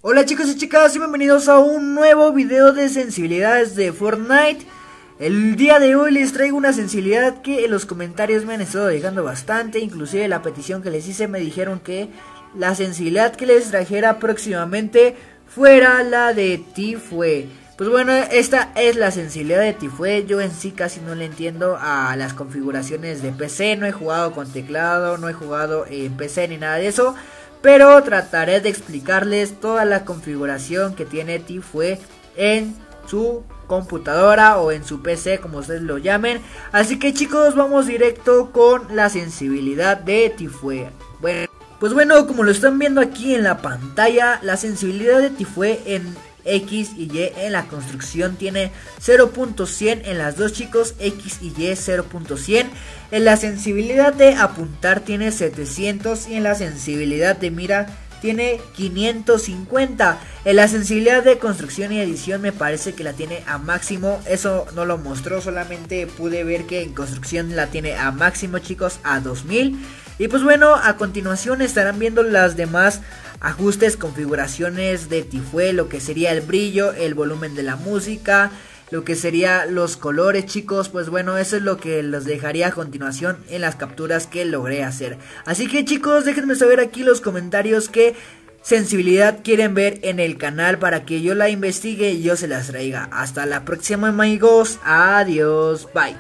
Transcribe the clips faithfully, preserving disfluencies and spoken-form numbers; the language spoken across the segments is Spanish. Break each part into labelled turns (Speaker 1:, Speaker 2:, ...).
Speaker 1: Hola chicos y chicas y bienvenidos a un nuevo video de sensibilidades de Fortnite. El día de hoy les traigo una sensibilidad que en los comentarios me han estado dejando bastante. Inclusive la petición que les hice me dijeron que la sensibilidad que les trajera próximamente fuera la de Tifue. Pues bueno, esta es la sensibilidad de Tifue. Yo en sí casi no le entiendo a las configuraciones de P C. No he jugado con teclado, no he jugado en P C ni nada de eso, pero trataré de explicarles toda la configuración que tiene Tifue en su computadora o en su P C, como ustedes lo llamen. Así que chicos, vamos directo con la sensibilidad de Tifue. Bueno, pues bueno, como lo están viendo aquí en la pantalla, la sensibilidad de Tifue en X y Y en la construcción tiene cero punto cien en las dos, chicos. X y Y cero punto cien. En la sensibilidad de apuntar tiene setecientos y en la sensibilidad de mira tiene quinientos cincuenta. En la sensibilidad de construcción y edición me parece que la tiene a máximo. Eso no lo mostró, solamente pude ver que en construcción la tiene a máximo, chicos, a dos mil. Y pues bueno, a continuación estarán viendo las demás ajustes, configuraciones de Tifue, lo que sería el brillo, el volumen de la música, lo que sería los colores, chicos. Pues bueno, eso es lo que los dejaría a continuación en las capturas que logré hacer. Así que chicos, déjenme saber aquí en los comentarios qué sensibilidad quieren ver en el canal para que yo la investigue y yo se las traiga. Hasta la próxima, amigos. Adiós, bye.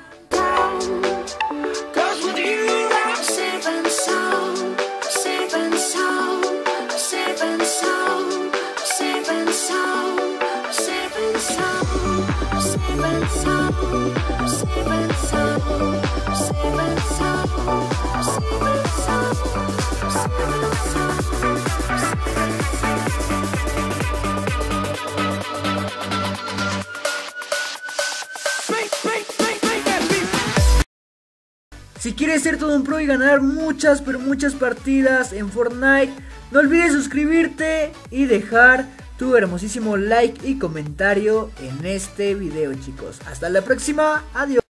Speaker 1: Si quieres ser todo un pro y ganar muchas pero muchas partidas en Fortnite, no olvides suscribirte y dejar tu hermosísimo like y comentario en este video, chicos. Hasta la próxima, adiós.